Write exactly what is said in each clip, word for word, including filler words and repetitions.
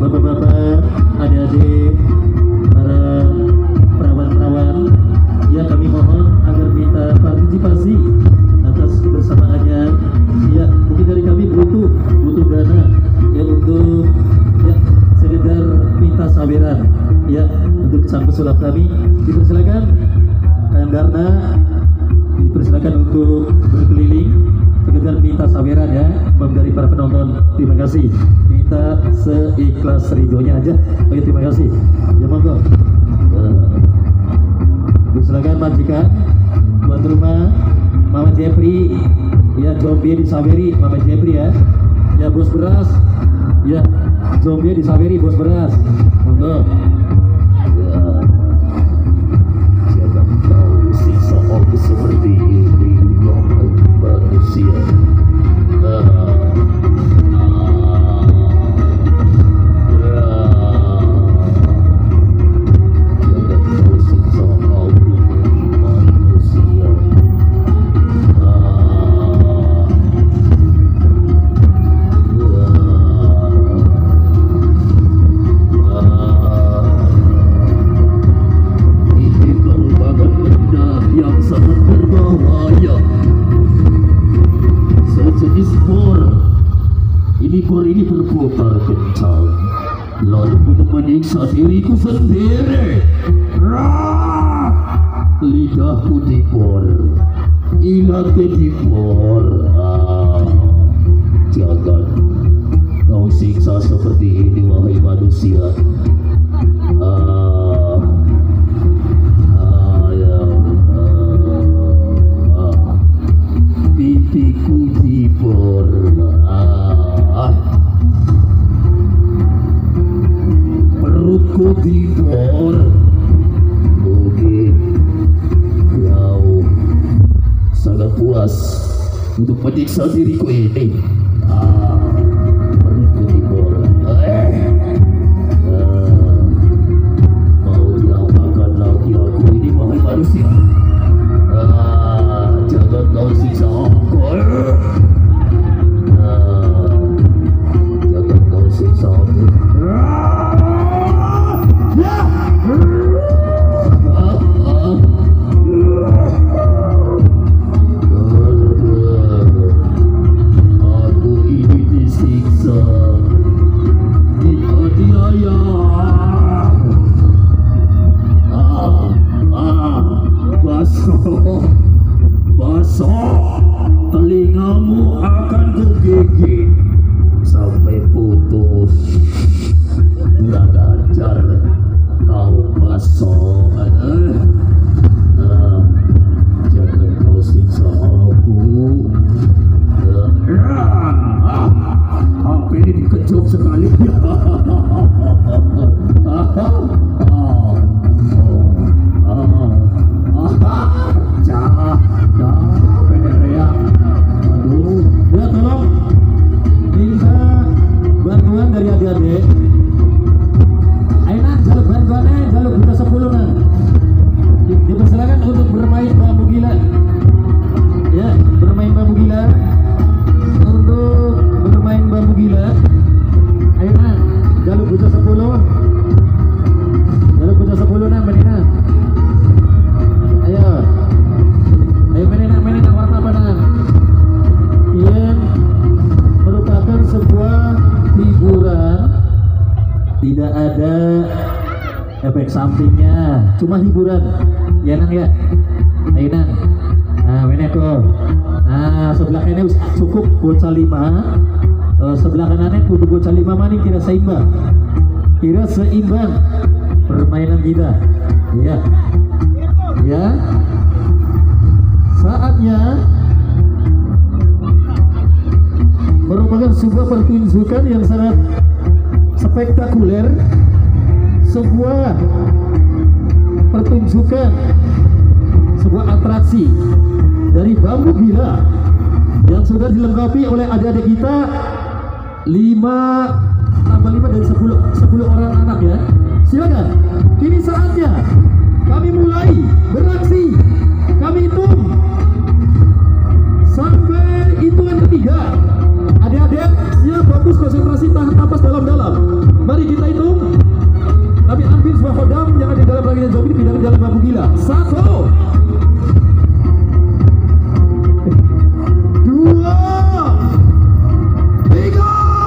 bapak-bapak, adik-adik, para perawan-perawan, ya kami mohon agar minta partisipasi atas kebersamaannya. Ya mungkin dari kami butuh butuh dana ya untuk ya sekedar minta saweran ya untuk sang pesulap kami. Dipersilakan karena dipersilakan untuk berkeliling sekedar minta saweran ya dari para penonton. Terima kasih, minta seikhlas ridhonya aja. Oke, terima kasih ya, monggo. Silakan majikan tuan rumah Mama Jepri ya, zombie disaweri Mama Jepri ya. Ya bos beras ya, zombie disaweri bos beras, monggo. Jangan tahu sisa aku seperti ini manusia. Ini berputar kencang lalu untuk menyiksa diriku sendiri. Rah! Lidahku dibor, ilate dibor. Ah, jangan kau siksa seperti ini wahai manusia. Ah, ah, ya, ah, ah. Pipiku dibor. Ah, perutku dibor. Mungkin kau sangat puas untuk menyiksa diriku ini. Ah, perutku dibor. Eh, ah, mau diapakan lagi aku ini wahai manusia? Ah, jangan kau siksa aku. Basah, telingamu akan kugigit sampai putus. Kurang ajar kau basah. Eh, eh, jangan kau siksa aku. Eh, ah, apa ini dikecup sekali. Adik-adik, ayo nak jaluk bantuannya, jaluk buta sepuluh nah. Dipersilakan untuk bermain bambu gila. Ya, bermain bambu gila. Untuk bermain bambu gila, ayo nak jaluk buta sepuluh. Jaluk buta sepuluh nah, menina. Ayo, ayo menina, menina warna apa nah? Yang merupakan sebuah hiburan, tidak ada efek sampingnya, cuma hiburan ya nang ya. Ayo nang, nah ini kok, nah sebelah ini cukup bocah lima, uh, sebelah kanannya kudu bocah lima mana kira seimbang, kira seimbang permainan kita ya. Ya, saatnya merupakan sebuah pertunjukan yang sangat spektakuler, sebuah pertunjukan, sebuah atraksi dari bambu gila yang sudah dilengkapi oleh adik-adik kita lima tambah lima dari sepuluh sepuluh orang anak ya. Silakan, kini saatnya kami mulai beraksi. Kami hitung sampai hitungan ketiga. Adik-adik siap, fokus, konsentrasi, tahan napas dalam-dalam. Mari kita Satu, dua, tiga.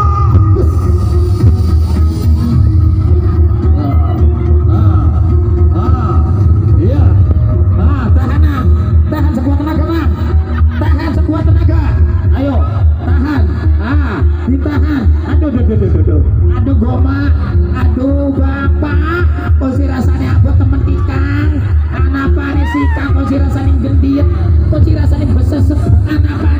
Ah, ah, ah, iya. Ah, tahan, Nam. Tahan sekuat tenaga, Nam. Tahan sekuat tenaga. Ayo, tahan. Ah, ditahan. Aduh, aduh, aduh, aduh, aduh. Aduh, goma. Aduh, bapak. Kok si rasanya buat temen ikang. Anak panis ikang. Kok si rasanya gendit. Kok si rasanya beseset. Anak panis.